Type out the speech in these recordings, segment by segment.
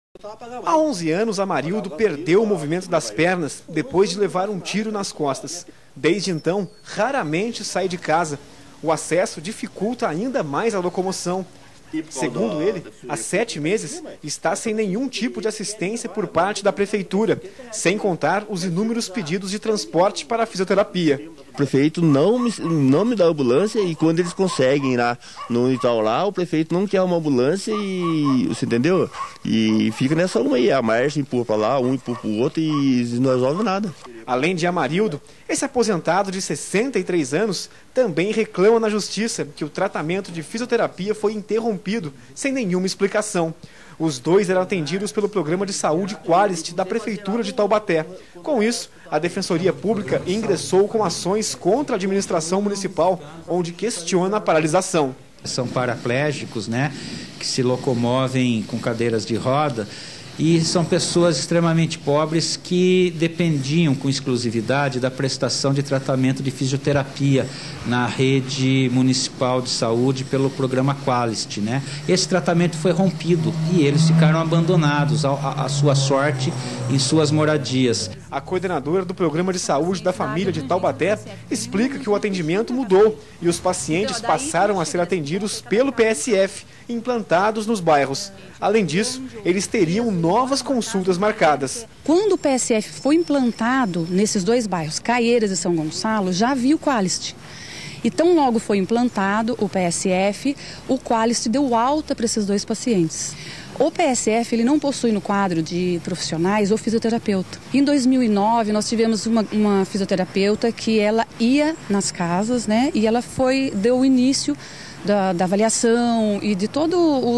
Há 11 anos, Amarildo perdeu o movimento das pernas depois de levar um tiro nas costas. Desde então, raramente sai de casa. O acesso dificulta ainda mais a locomoção. Segundo ele, há 7 meses está sem nenhum tipo de assistência por parte da prefeitura, sem contar os inúmeros pedidos de transporte para a fisioterapia. O prefeito não me dá ambulância e quando eles conseguem ir lá no Unital lá, o prefeito não quer uma ambulância e você entendeu? E fica nessa uma aí, a marcha empurra para lá, um empurra para o outro e não resolve nada. Além de Amarildo, esse aposentado de 63 anos também reclama na justiça que o tratamento de fisioterapia foi interrompido sem nenhuma explicação. Os dois eram atendidos pelo Programa de Saúde Qualist da Prefeitura de Taubaté. Com isso, a Defensoria Pública ingressou com ações contra a administração municipal, onde questiona a paralisação. São paraplégicos, né, que se locomovem com cadeiras de roda e são pessoas extremamente pobres que dependiam com exclusividade da prestação de tratamento de fisioterapia na rede municipal de saúde pelo programa Qualist, né? Esse tratamento foi rompido e eles ficaram abandonados à sua sorte em suas moradias. A coordenadora do Programa de Saúde da Família de Taubaté explica que o atendimento mudou e os pacientes passaram a ser atendidos pelo PSF, implantados nos bairros. Além disso, eles teriam novas consultas marcadas. Quando o PSF foi implantado nesses dois bairros, Caieiras e São Gonçalo, já havia o Qualist. E tão logo foi implantado o PSF, o Qualist deu alta para esses dois pacientes. O PSF ele não possui no quadro de profissionais o fisioterapeuta. Em 2009 nós tivemos uma fisioterapeuta que ela ia nas casas, né, e ela deu o início da avaliação e de todo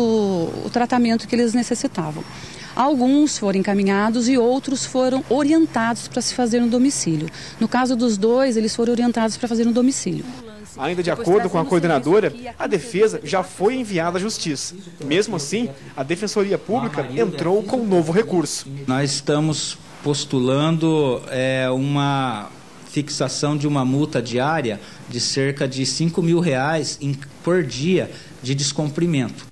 o tratamento que eles necessitavam. Alguns foram encaminhados e outros foram orientados para se fazer no domicílio. No caso dos dois, eles foram orientados para fazer no domicílio. Ainda de acordo com a coordenadora, a defesa já foi enviada à justiça. Mesmo assim, a Defensoria Pública entrou com um novo recurso. Nós estamos postulando uma fixação de uma multa diária de cerca de R$ 5.000 por dia de descumprimento.